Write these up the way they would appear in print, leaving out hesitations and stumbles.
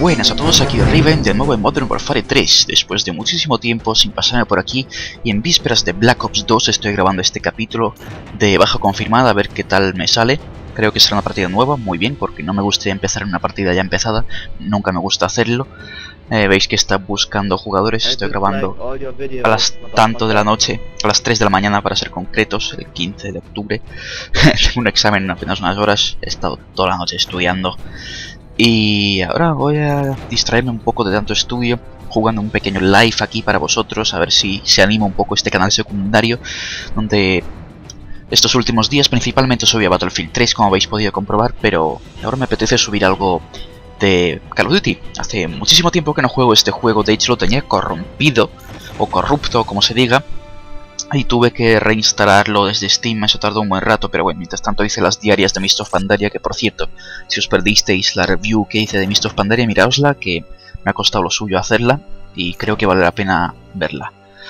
Buenas a todos, aquí Riven de nuevo en Modern Warfare 3. Después de muchísimo tiempo sin pasarme por aquí y en vísperas de Black Ops 2 estoy grabando este capítulo de baja confirmada, a ver qué tal me sale. Creo que será una partida nueva, muy bien, porque no me gustaría empezar en una partida ya empezada, nunca me gusta hacerlo. Veis que está buscando jugadores, estoy grabando a las tanto de la noche, a las 3 de la mañana para ser concretos, el 15 de octubre. Tengo un examen en apenas unas horas, he estado toda la noche estudiando. Y ahora voy a distraerme un poco de tanto estudio jugando un pequeño live aquí para vosotros, a ver si se anima un poco este canal secundario, donde estos últimos días principalmente subí a Battlefield 3, como habéis podido comprobar, pero ahora me apetece subir algo de Call of Duty. Hace muchísimo tiempo que no juego este juego, de hecho lo tenía corrompido, o corrupto, como se diga, y tuve que reinstalarlo desde Steam. Eso tardó un buen rato, pero bueno, mientras tanto hice las diarias de Mist of Pandaria, que por cierto, si os perdisteis la review que hice de Mist of Pandaria, miraosla, que me ha costado lo suyo hacerla, y creo que vale la pena verla.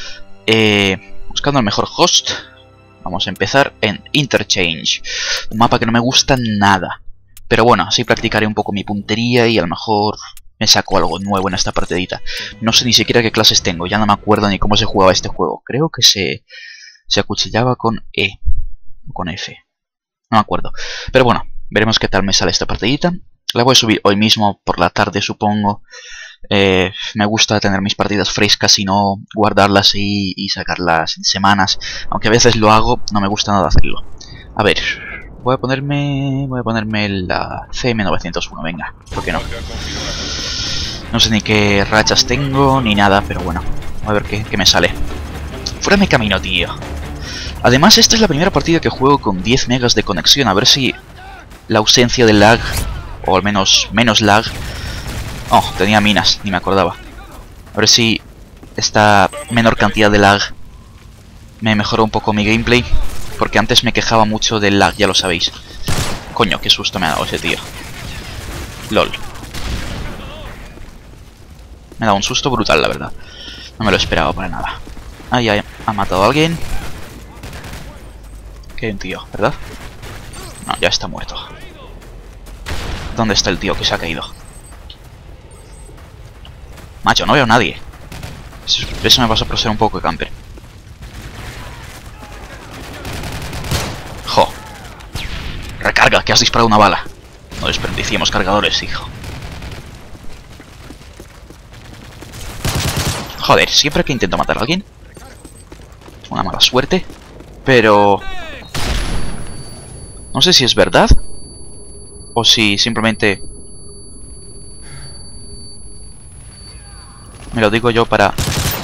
Buscando el mejor host, vamos a empezar en Interchange, un mapa que no me gusta nada, pero bueno, así practicaré un poco mi puntería y a lo mejor me saco algo nuevo en esta partidita. No sé ni siquiera qué clases tengo, ya no me acuerdo ni cómo se jugaba este juego. Creo que se acuchillaba con E o con F, no me acuerdo. Pero bueno, veremos qué tal me sale esta partidita. La voy a subir hoy mismo por la tarde, supongo. Me gusta tener mis partidas frescas y no guardarlas y sacarlas en semanas. Aunque a veces lo hago, no me gusta nada hacerlo. A ver, voy a ponerme la CM901, venga, ¿por qué no? No sé ni qué rachas tengo ni nada, pero bueno, a ver qué me sale. Fuera de mi camino, tío. Además, esta es la primera partida que juego con 10 megas de conexión, a ver si la ausencia de lag, o al menos lag... Oh, tenía minas, ni me acordaba. A ver si esta menor cantidad de lag me mejora un poco mi gameplay, porque antes me quejaba mucho del lag, ya lo sabéis. Coño, qué susto me ha dado ese tío. LOL. Me ha dado un susto brutal, la verdad. No me lo esperaba para nada. Ahí ha matado a alguien. Que hay un tío, ¿verdad? No, ya está muerto. ¿Dónde está el tío que se ha caído? Macho, no veo a nadie. Eso me pasa por ser un poco de camper. Jo. Recarga, que has disparado una bala. No desperdiciemos cargadores, hijo. Joder, siempre que intento matar a alguien, una mala suerte. Pero no sé si es verdad o si simplemente me lo digo yo para...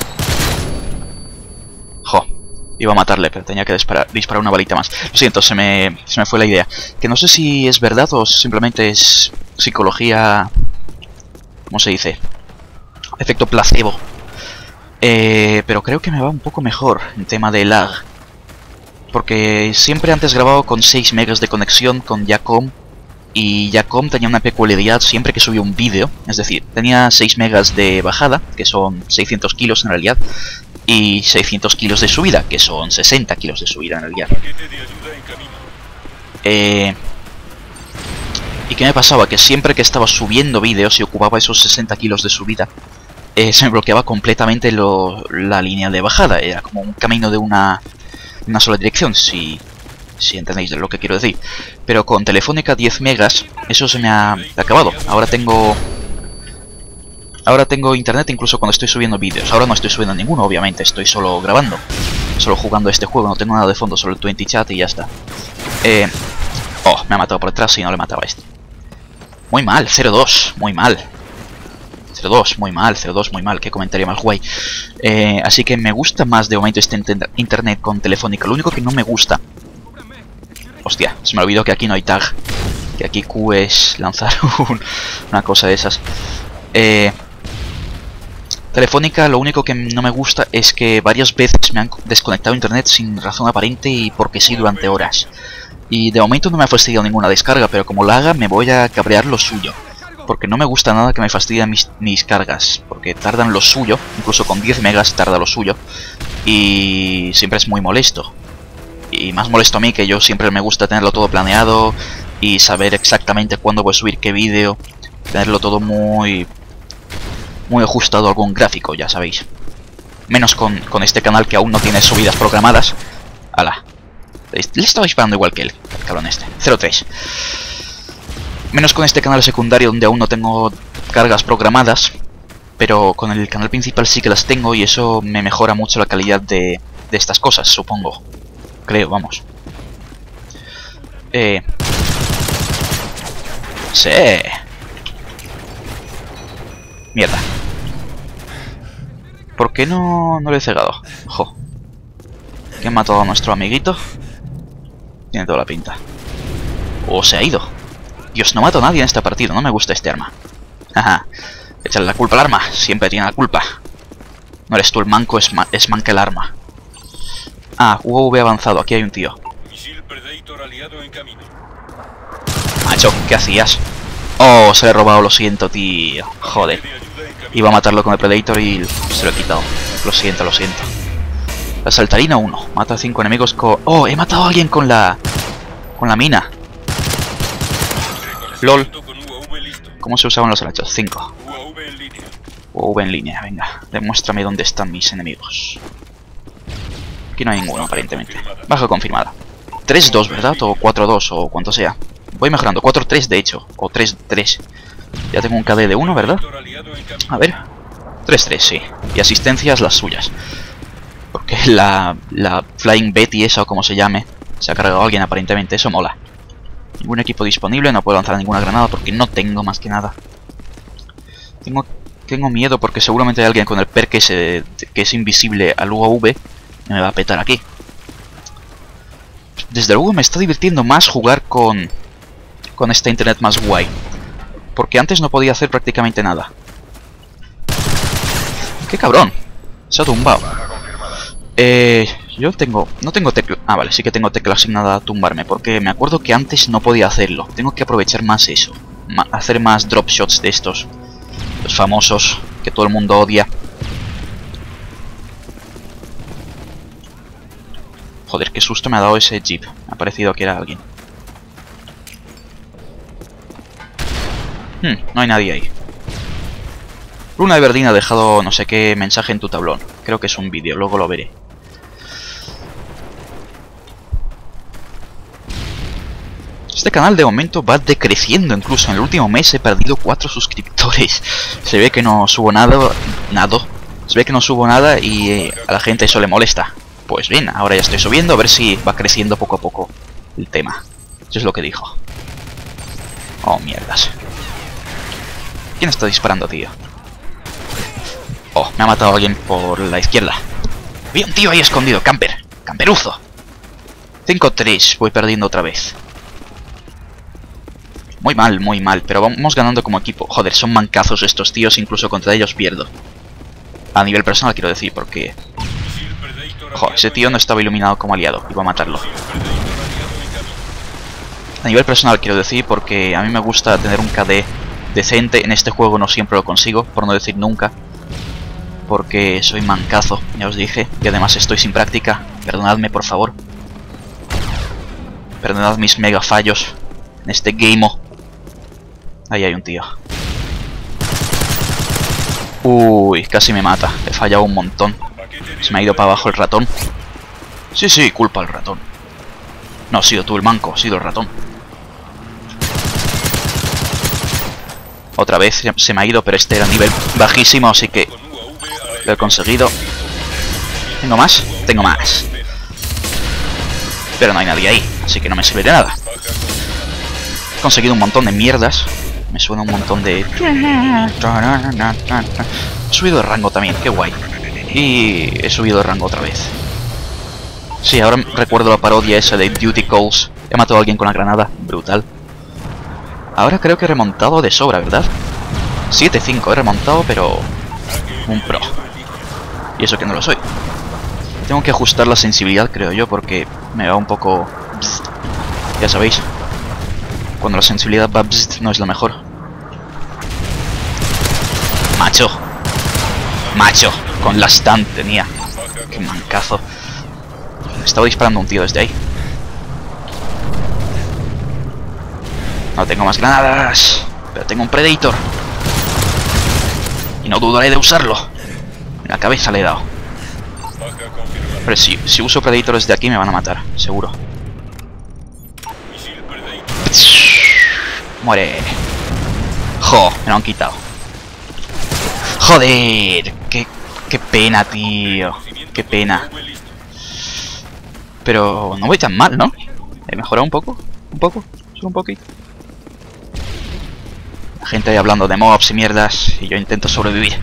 Jo, iba a matarle, pero tenía que disparar una balita más. Lo siento, se me fue la idea. Que no sé si es verdad o simplemente es psicología... ¿Cómo se dice? Efecto placebo. Pero creo que me va un poco mejor en tema de lag. Porque siempre antes grababa con 6 megas de conexión con Yacom. Y Yacom tenía una peculiaridad siempre que subía un vídeo. Es decir, tenía 6 megas de bajada, que son 600 kilos en realidad. Y 600 kilos de subida, que son 60 kilos de subida en realidad. ¿Y qué me pasaba? Que siempre que estaba subiendo vídeos y ocupaba esos 60 kilos de subida, se me bloqueaba completamente la línea de bajada. Era como un camino de una sola dirección, si entendéis lo que quiero decir. Pero con Telefónica 10 megas, eso se me ha acabado. Ahora tengo internet incluso cuando estoy subiendo vídeos. Ahora no estoy subiendo ninguno, obviamente, estoy solo grabando, solo jugando este juego, no tengo nada de fondo, solo el 20 chat y ya está. Oh, me ha matado por detrás y no le mataba a este. Muy mal, 0-2, muy mal. 0-2, muy mal, 0-2, muy mal, qué comentario más guay. Así que me gusta más de momento este internet con Telefónica. Lo único que no me gusta... Hostia, se me olvidó que aquí no hay tag. Que aquí Q es lanzar una cosa de esas. Telefónica, lo único que no me gusta es que varias veces me han desconectado internet sin razón aparente y porque sí durante horas. Y de momento no me ha fastidiado ninguna descarga, pero como la haga me voy a cabrear lo suyo. Porque no me gusta nada que me fastidien mis cargas, porque tardan lo suyo, incluso con 10 megas tarda lo suyo, y siempre es muy molesto. Y más molesto a mí, que yo siempre me gusta tenerlo todo planeado y saber exactamente cuándo voy a subir qué vídeo, tenerlo todo muy ajustado a algún gráfico, ya sabéis. Menos con este canal que aún no tiene subidas programadas. ¡Hala! Le estaba disparando igual que él, el cabrón este. 0-3. Menos con este canal secundario donde aún no tengo cargas programadas. Pero con el canal principal sí que las tengo y eso me mejora mucho la calidad de estas cosas, supongo. Creo, vamos. Sí. Mierda. ¿Por qué no le he cegado? Ojo. ¿Quién ha matado a nuestro amiguito? Tiene toda la pinta. ¡Oh, se ha ido! Dios, no mato a nadie en esta partida. No me gusta este arma. Jaja. Échale la culpa al arma. Siempre tiene la culpa. No eres tú el manco, es manca el arma. Ah, UAV avanzado. Aquí hay un tío. Macho, ¿qué hacías? Oh, se le he robado. Lo siento, tío. Joder. Iba a matarlo con el Predator y se lo he quitado. Lo siento, lo siento. La saltarina 1. Mata a 5 enemigos con... ¡Oh! He matado a alguien con la mina. LOL. ¿Cómo se usaban los hachas? 5. UAV en línea, venga. Demuéstrame dónde están mis enemigos. Aquí no hay ninguno, aparentemente. Baja confirmada. 3-2, ¿verdad? O 4-2, o cuanto sea. Voy mejorando. 4-3, de hecho. O 3-3. Ya tengo un KD de 1, ¿verdad? A ver. 3-3, sí. Y asistencias las suyas. Porque la Flying Betty esa o como se llame, se ha cargado a alguien aparentemente. Eso mola. Ningún equipo disponible. No puedo lanzar ninguna granada porque no tengo más que nada. Tengo miedo porque seguramente hay alguien con el perk que es invisible al UAV. Me va a petar aquí. Desde luego me está divirtiendo más jugar con esta internet más guay. Porque antes no podía hacer prácticamente nada. ¡Qué cabrón! Se ha tumbado. Yo no tengo tecla... Ah, vale, sí que tengo tecla asignada a tumbarme. Porque me acuerdo que antes no podía hacerlo. Tengo que aprovechar más eso. Hacer más drop shots de estos. Los famosos que todo el mundo odia. Joder, qué susto me ha dado ese jeep. Me ha parecido que era alguien. No hay nadie ahí. Luna de Verdín ha dejado no sé qué mensaje en tu tablón. Creo que es un vídeo, luego lo veré. Este canal de momento va decreciendo incluso. En el último mes he perdido 4 suscriptores. Se ve que no subo nada. Se ve que no subo nada y a la gente eso le molesta. Pues bien, ahora ya estoy subiendo, a ver si va creciendo poco a poco el tema. Eso es lo que dijo. Oh, mierdas. ¿Quién está disparando, tío? Oh, me ha matado alguien por la izquierda. Había un tío ahí escondido, camper. Camperuzo. 5-3, voy perdiendo otra vez. Muy mal, pero vamos ganando como equipo. Joder, son mancazos estos tíos, incluso contra ellos pierdo. A nivel personal quiero decir, porque... Joder, ese tío no estaba iluminado como aliado, iba a matarlo. A nivel personal quiero decir, porque a mí me gusta tener un KD decente. En este juego no siempre lo consigo, por no decir nunca. Porque soy mancazo, ya os dije. Y además estoy sin práctica. Perdonadme, por favor. Perdonad mis mega fallos en este gameo. Ahí hay un tío. Uy, casi me mata. He fallado un montón. Se me ha ido para abajo el ratón. Sí, culpa al ratón. No, ha sido tú el manco, ha sido el ratón. Otra vez se me ha ido, pero este era nivel bajísimo, así que lo he conseguido. ¿Tengo más? Tengo más. Pero no hay nadie ahí, así que no me sirve de nada. He conseguido un montón de mierdas. Me suena un montón de... He subido de rango también, qué guay. Y he subido de rango otra vez. Sí, ahora recuerdo la parodia esa de Duty Calls. He matado a alguien con la granada, brutal. Ahora creo que he remontado de sobra, ¿verdad? 7-5, he remontado, pero... un pro. Y eso que no lo soy. Tengo que ajustar la sensibilidad, creo yo, porque me va un poco... Bzzt. Ya sabéis. Cuando la sensibilidad va bzzt, no es lo mejor. Macho. Macho. Con la stun tenía. Qué mancazo. Estaba disparando un tío desde ahí. No tengo más granadas. Pero tengo un Predator. Y no dudaré de usarlo. En la cabeza le he dado. Pero si uso Predators de aquí me van a matar, seguro. Muere. Jo, me lo han quitado. Joder, qué pena, tío. Qué pena. Pero no voy tan mal, ¿no? He mejorado un poco. Un poco, solo un poquito. La gente ahí hablando de mobs y mierdas y yo intento sobrevivir.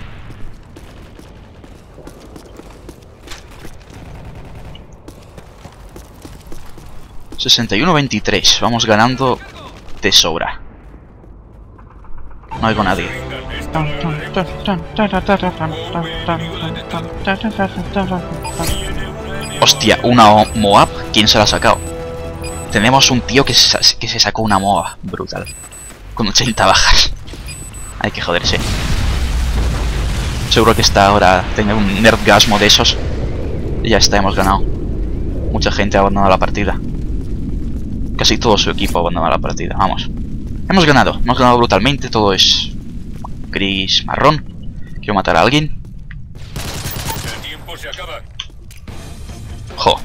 ...61-23... Vamos ganando de sobra. No oigo a nadie. Hostia, una Moab. ¿Quién se la ha sacado? Tenemos un tío que se sacó una Moab. Brutal. Con 80 bajas. Hay que joderse. Seguro que está ahora... Tenga un nerdgasmo de esos. Y ya está, hemos ganado. Mucha gente ha abandonado la partida. Casi todo su equipo ha abandonado la partida. Vamos. Hemos ganado brutalmente. Todo es gris, marrón. Quiero matar a alguien. Jo.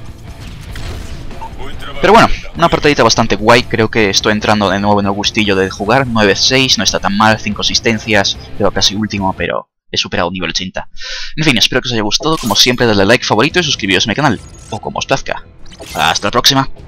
Pero bueno, una partidita bastante guay. Creo que estoy entrando de nuevo en el gustillo de jugar. 9-6, no está tan mal. 5 asistencias. Quedo casi último, pero he superado un nivel 80. En fin, espero que os haya gustado. Como siempre, dadle like, favorito y suscribiros a mi canal. O como os plazca. Hasta la próxima.